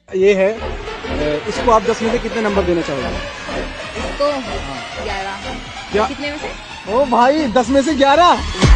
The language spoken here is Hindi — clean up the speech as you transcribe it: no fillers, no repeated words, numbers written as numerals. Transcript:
ये है, इसको आप 10 में से कितने नंबर देना चाहोगे? इसको 11। क्या? कितने में से? ओ भाई 10 में से 11।